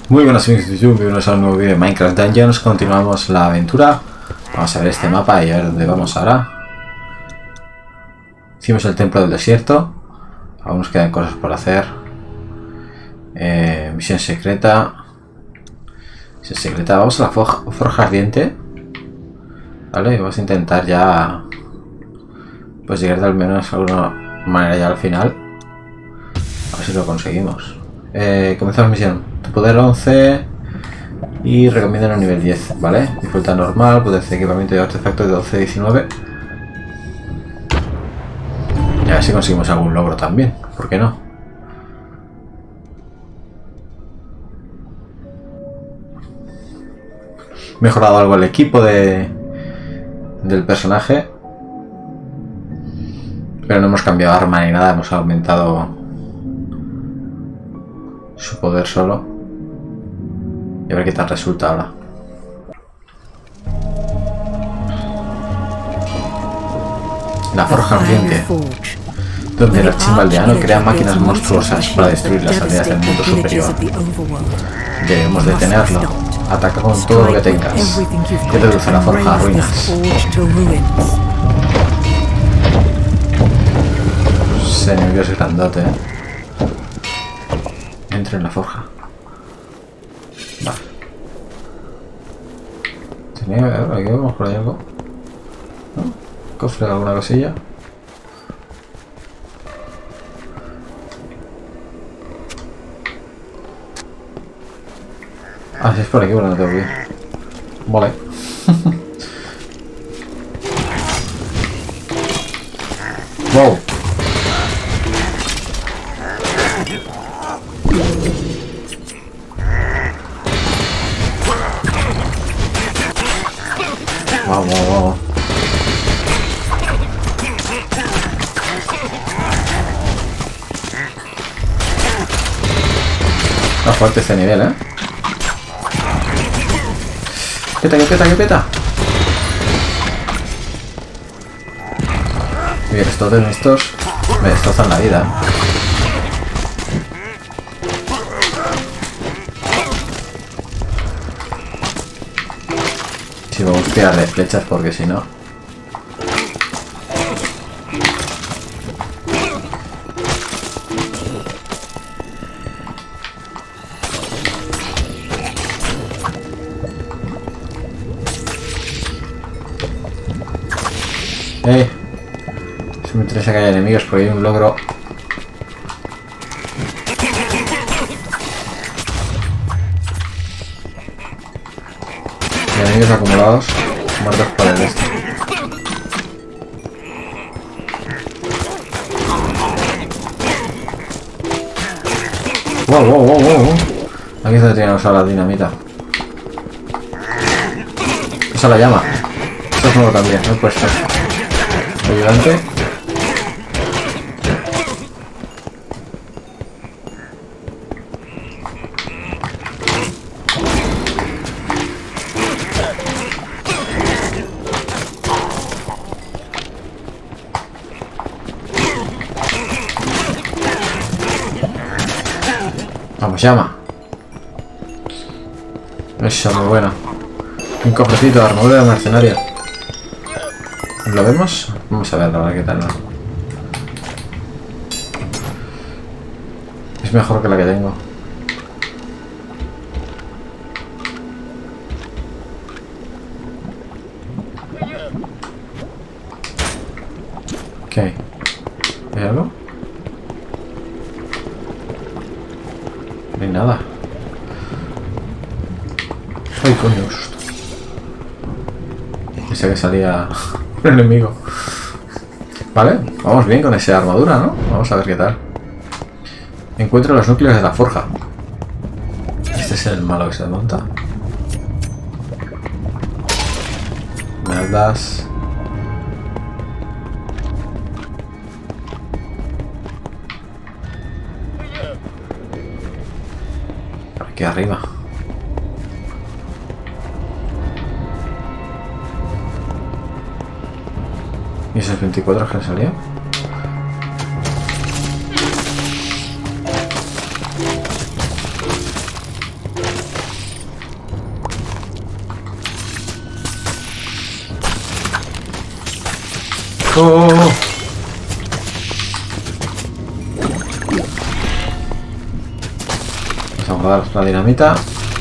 Muy buenas amigos de YouTube, bienvenidos a un nuevo vídeo de Minecraft Dungeons. Continuamos la aventura. Vamos a ver este mapa y a ver dónde vamos ahora. Hicimos el templo del desierto. Aún nos quedan cosas por hacer. Misión secreta. Misión secreta. Vamos a la forja ardiente. Vale, vamos a intentar ya pues llegar de al menos de alguna manera ya al final. A ver si lo conseguimos. Comenzamos misión. Tu poder 11 y recomiendan un nivel 10, ¿vale? Dificultad normal, poder de equipamiento y artefactos de 12 19. Y a ver si conseguimos algún logro también, ¿por qué no? Mejorado algo el equipo del personaje, pero no hemos cambiado arma ni nada, hemos aumentado su poder solo. Y a ver qué tal resulta ahora. La forja ardiente, donde el archimaldeano crea máquinas monstruosas para destruir las aldeas del mundo superior. Debemos detenerlo. Ataca con todo lo que tengas. Que reduce la forja a ruinas. Ese enemigo es grandote, ¿eh? Entra en la forja. Vale. Aquí vemos por ahí algo. ¿No? Cofre, alguna cosilla. Ah, si es por aquí, bueno, no tengo que ir. Vale. Wow. Wow. Está fuerte este nivel, ¿eh? ¡Peta, que peta, que peta! Bien, estos me destrozan la vida. Si vamos a tirarle flechas porque si no... Eso me interesa que haya enemigos porque hay un logro. Enemigos acumulados, muertos por el este. Wow. Aquí está tirando usar la dinamita. Esa la llama. Esto es nuevo también, no he puesto. Ayudante. Vamos, llama. Eso, muy bueno. Un cofrecito de armadura de mercenario. ¿Lo vemos? Vamos a ver ahora qué tal, ¿no? Es mejor que la que tengo. ¿Qué hay? ¿Hay algo? No hay nada. ¡Ay, coño! Pensé que salía un enemigo. Vale, vamos bien con esa armadura, ¿no? Vamos a ver qué tal. Encuentro los núcleos de la forja. Este es el malo que se monta. Merdas. Aquí arriba. ¿Y esos 24 que han salido? ¡Oh! Vamos a dar la dinamita.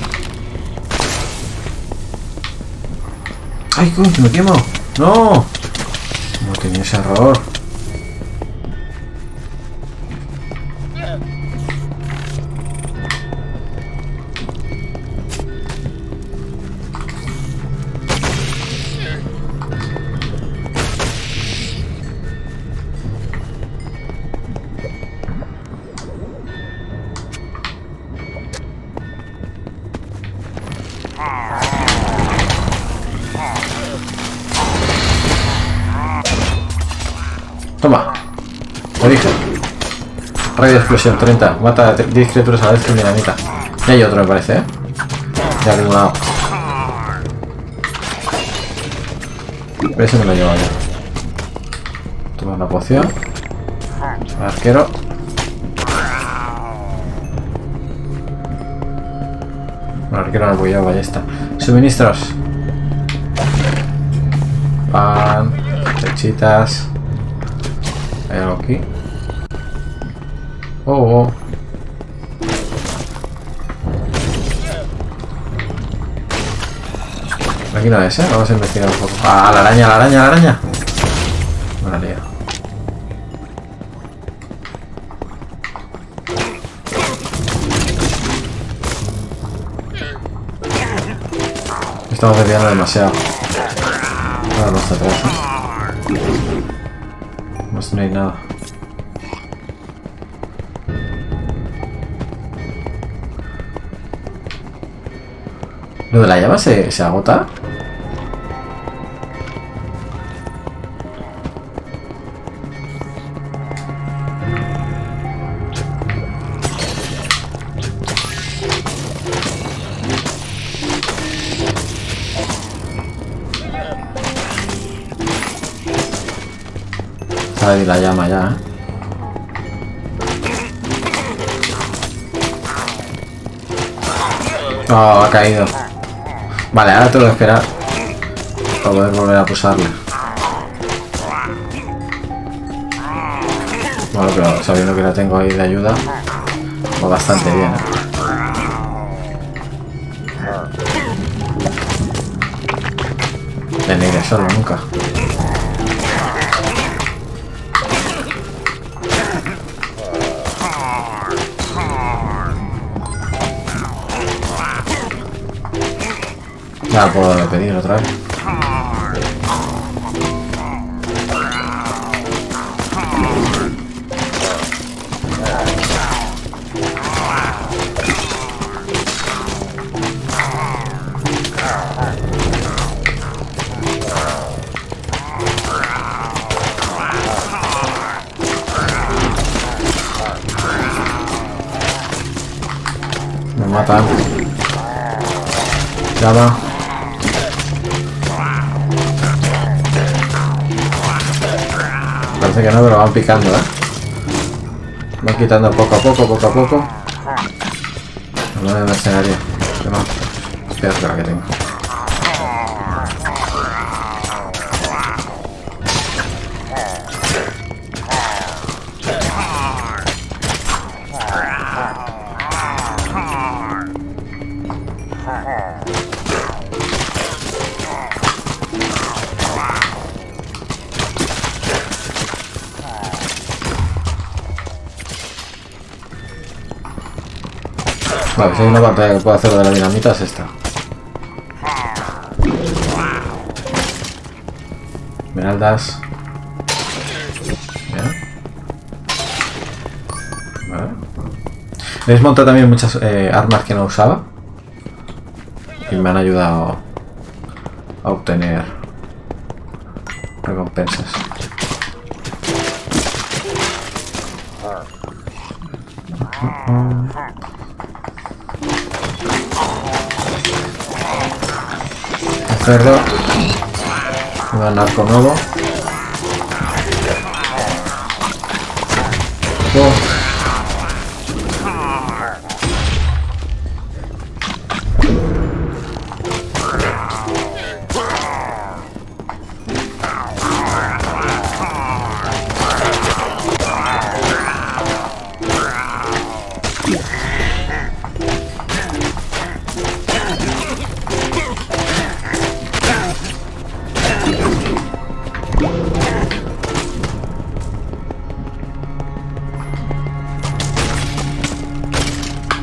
¡Ay, coño! ¡Me quemo! ¡No! No tenía ese error. Toma. Lo dije. Rayo de explosión, 30. Mata a 10 criaturas a la vez con dinamita. Y hay otro, me parece, ¿eh? Ya acumulado. Pero ese me lo llevo ya. Toma la poción. Arquero. El arquero no lo voy a llevar, ballesta. Suministros. Pan. Lechitas. Hay algo aquí. Oh. Aquí no es, ¿eh? Vamos a investigar un poco. ¡Ah, la araña, la araña, la araña! Me la lío. Estamos desviando demasiado. Ahora no está atrás, ¿eh? No hay nada. ¿Lo de la llama se agota? Ahí la llama ya, ¿eh? Oh, ha caído. Vale, ahora tengo que esperar para poder volver a pulsarle. Bueno, pero sabiendo que la tengo ahí de ayuda, va bastante bien, ¿eh? De negro solo, nunca. Ya puedo pedir otra vez. Me matan. Llama. Parece que no, pero van picando, ¿eh? Van quitando poco a poco. No de mercenario. Que no. Espera, espera que tengo. Vale, si hay una pantalla que puedo hacer de la dinamita es esta. Esmeraldas. Bien. Vale. He desmontado también muchas armas que no usaba. Y me han ayudado a obtener recompensas. Cerdo, un arco nuevo.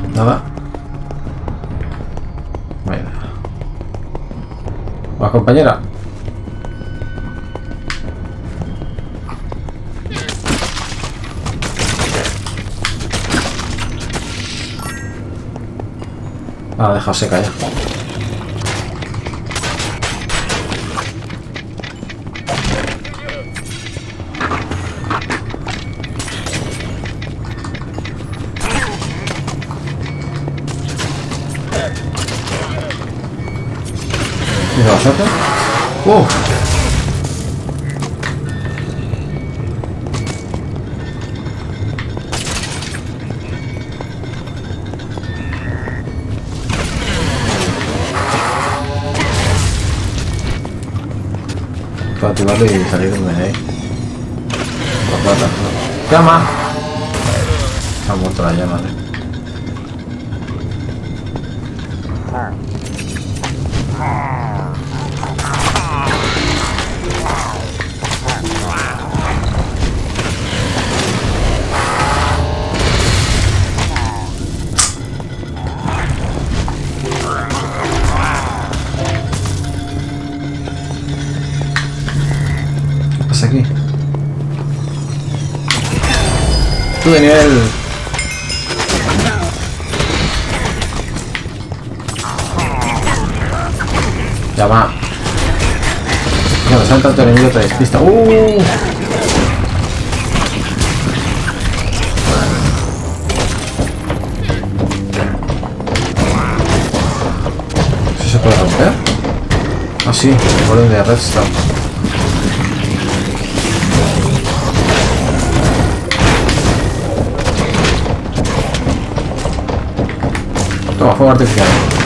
Nada. Venga. ¿Va, compañera? Ah, dejado seca ya. ¿Mira bastante? Puedo activarlo y salir de ahí. Las patas, ¿no? ¡Llama! Se ha muerto la llama, ¿eh? ¿Qué pasa aquí? Tú de nivel. Llama. Cuando sale tanto enemigo te despista. ¿Eso se puede romper? Ah, sí, el golem de redstone. Toma, fuego artificial.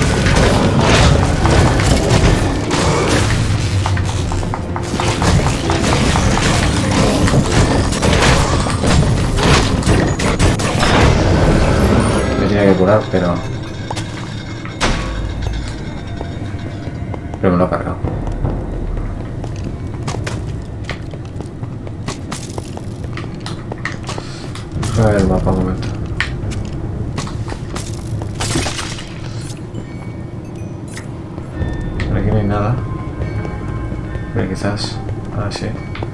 Me tenía que curar, pero me lo ha cargado. A ver el mapa un momento. Por aquí no hay nada. Pero quizás. Ah, sí.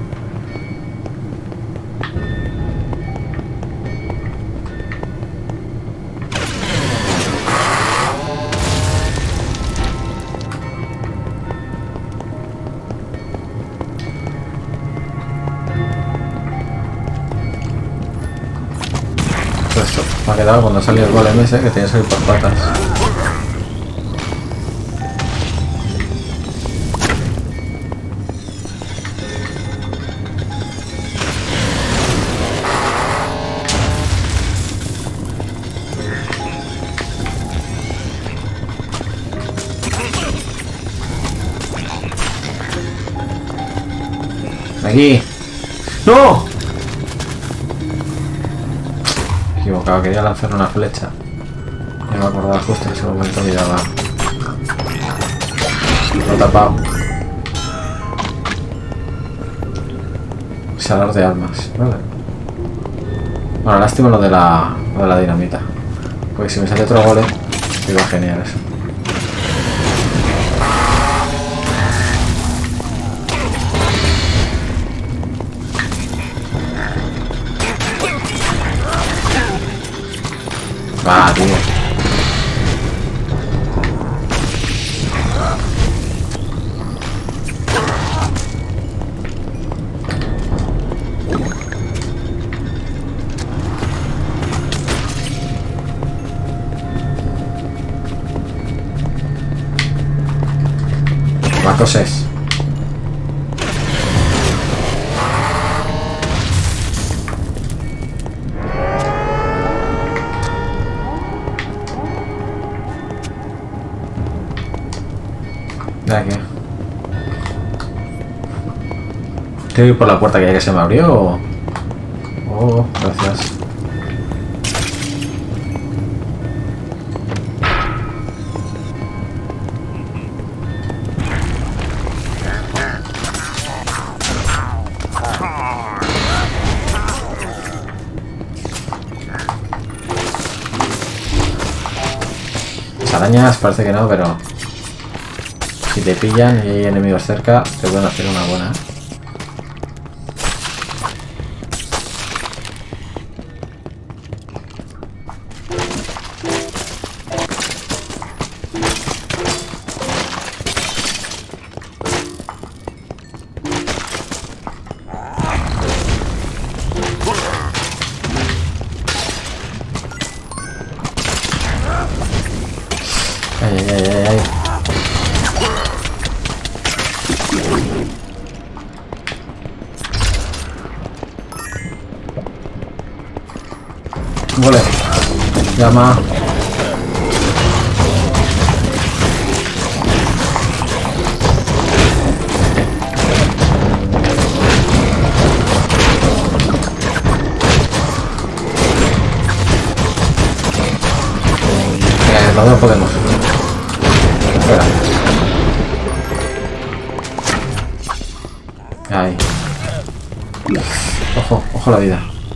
Esto me ha quedado cuando salió el golem ese que tenía que salir por patas. Aquí. ¡No! Equivocado, quería lanzar una flecha. No me acordaba justo en ese momento que ya va. Lo he tapado. Salar de armas, vale. Bueno, lástima lo de la dinamita. Porque si me sale otro golem, iba genial eso. Va, tío. Va, cosas. De aquí. ¿Tengo que ir por la puerta que ya que se me abrió o...? Oh, gracias. arañas parece que no, pero si te pillan y hay enemigos cerca, te pueden hacer una buena. Ay, ay, ay, ay, ay. Vale. Llama. No podemos. Espera. Ahí. Ojo, ojo la vida.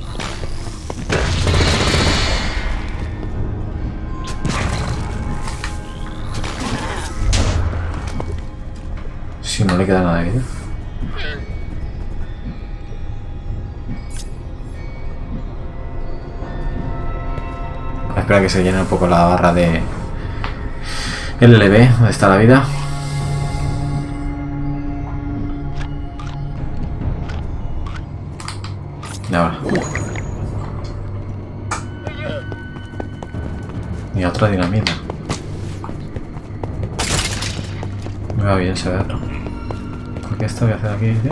Si no le queda nada de vida. Espera que se llene un poco la barra de LB, donde está la vida. Y ahora. Y otra dinamita. Me va bien saberlo. Porque esto voy a hacer aquí, ¿sí?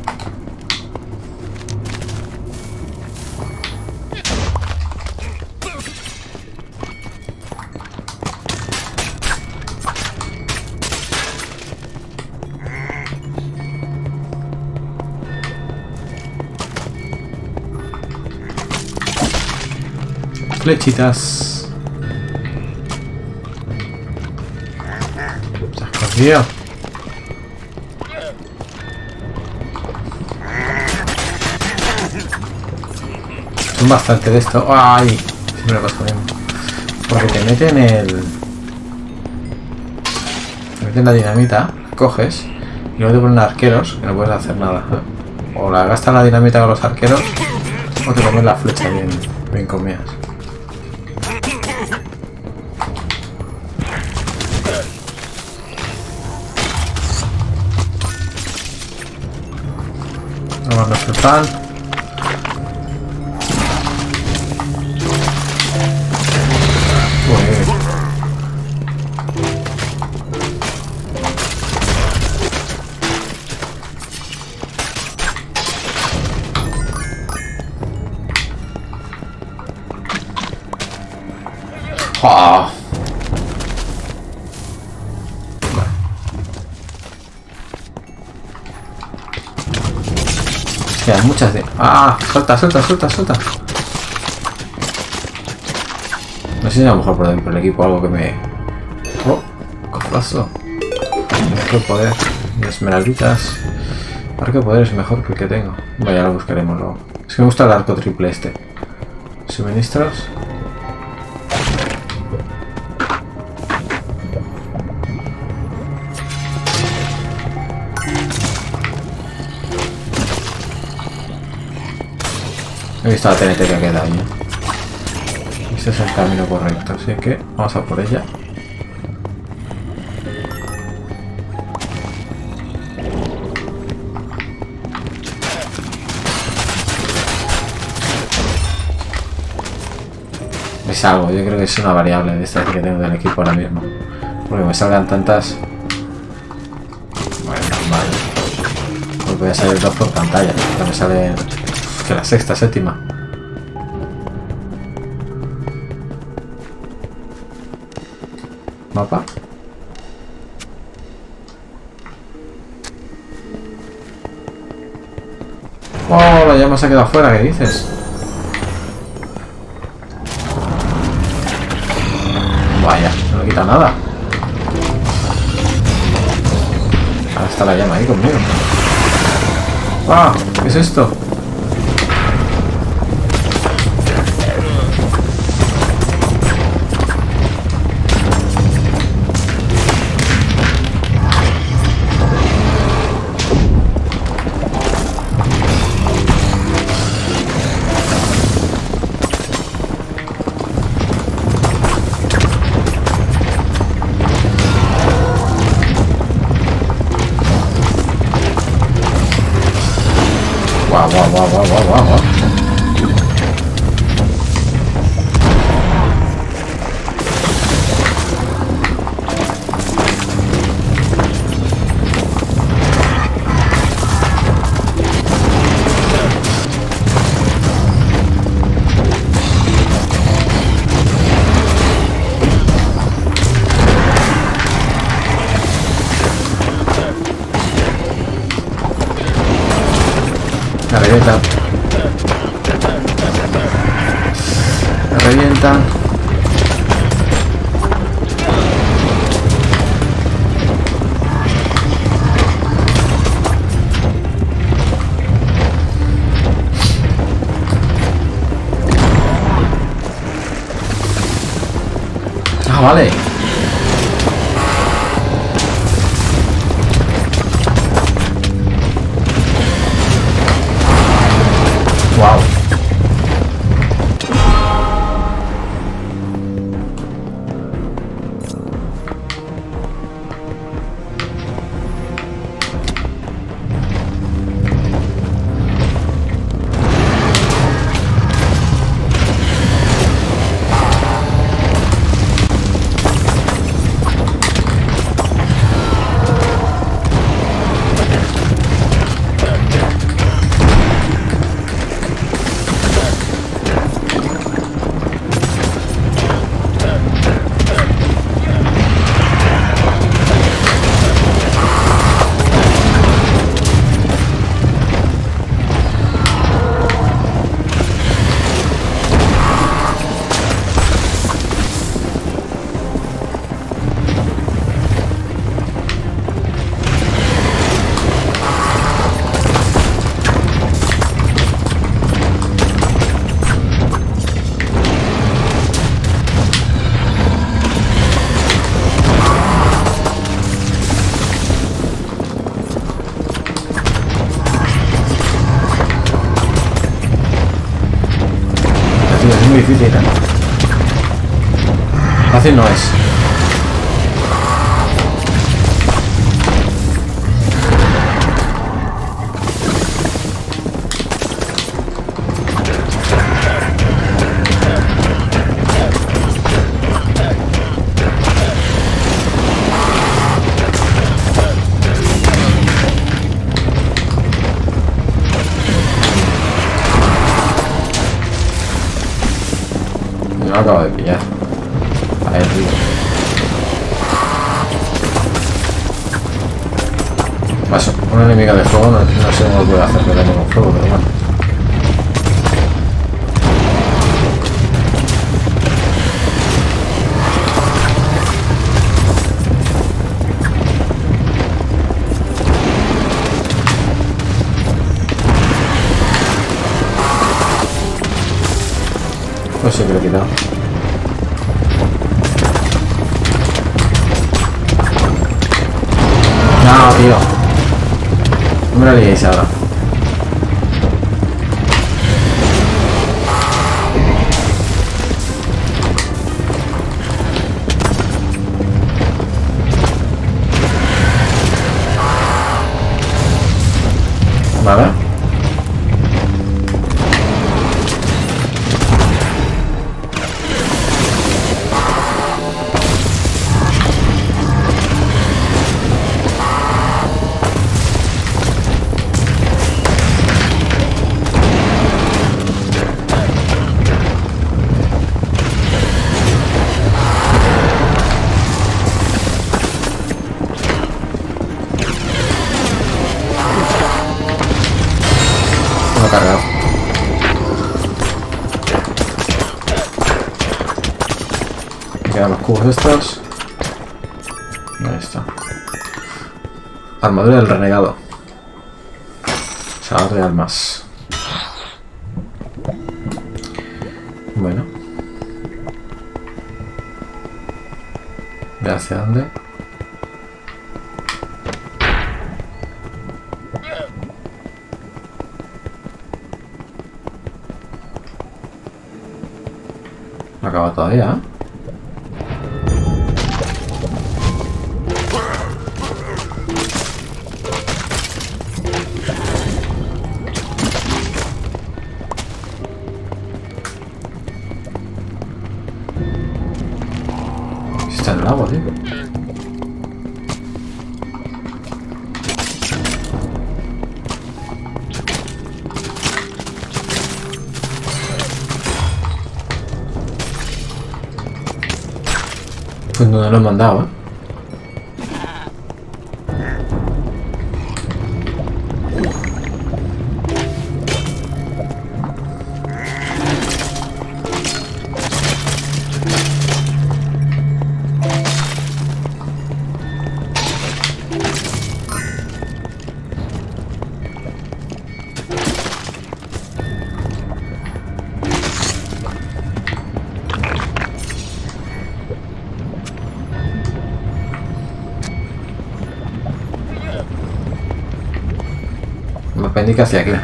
Flechitas. Se ha escondido. Son bastante de esto. ¡Ay! Siempre lo paso bien. Porque te meten te meten la dinamita, la coges y luego te ponen arqueros que no puedes hacer nada. O la gastas la dinamita con los arqueros o te comes la flecha bien comidas. Vamos nuestro pan. Oh. Hay muchas de... ¡Ah! ¡Suelta, suelta, suelta, suelta! No sé si a lo mejor por el equipo algo que me... ¡Oh! ¡Cofrazo! Arco de poder. Esmeralditas. Arco de poder es mejor que el que tengo. Bueno, ya lo buscaremos luego. Es que me gusta el arco triple este. Suministros. He visto la TNT que queda ahí. Este es el camino correcto, así que vamos a por ella. Es algo, yo creo que es una variable de estas que tengo del equipo ahora mismo. Porque me salgan tantas... Bueno, normal. Pues voy a salir dos por pantalla, pero me sale... que la sexta, séptima. Mapa. Oh, la llama se ha quedado fuera, ¿qué dices? Vaya, no le quita nada. Ahora está la llama ahí conmigo. ¡Ah! ¿Qué es esto? Guau. Me revienta. Me revienta. Ah, vale. Wow. Es muy difícil, ¿eh? Fácil no es. No lo acabo de pillar. Ahí el río. Paso. Una enemiga de fuego no sé cómo puede hacer que daño con fuego, pero bueno. Pues sí que lo he quitado. No, tío. No me la liéis ahora. Vale. Cargado. Me quedan los cubos estos. Ahí está. Armadura del renegado. Salud de almas. Bueno. Ve hacia dónde. No acaba todavía, ¿eh? Está en el agua, tío. Pues no lo he mandado, ¿eh? Me indica hacia aquí.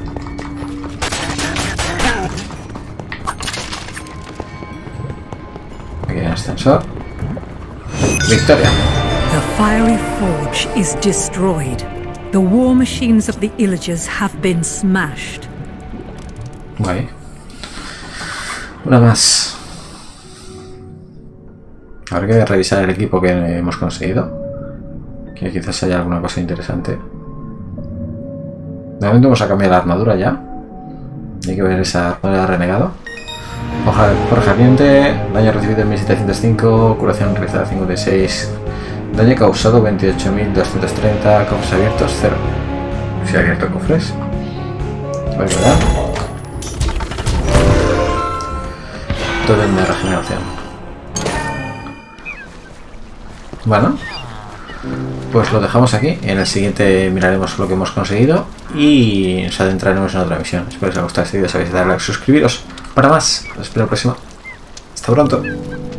Aquí hay un ascensor. Victoria. The fiery forge is destroyed. The war machines of the Illagers have been smashed. Guay. Una más. Habrá que revisar el equipo que hemos conseguido. Que quizás haya alguna cosa interesante. De momento vamos a cambiar la armadura ya. Hay que ver esa armadura de renegado. Hoja ardiente, daño recibido en 1705, curación realizada 56, daño causado 28.230, cofres abiertos 0. Si he abierto cofres. Voy a ver. Todo en de regeneración. Bueno. Pues lo dejamos aquí. En el siguiente miraremos lo que hemos conseguido y nos adentraremos en otra misión. Espero que os haya gustado este vídeo. Sabéis darle a like, suscribiros para más. Os espero en la próxima. Hasta pronto.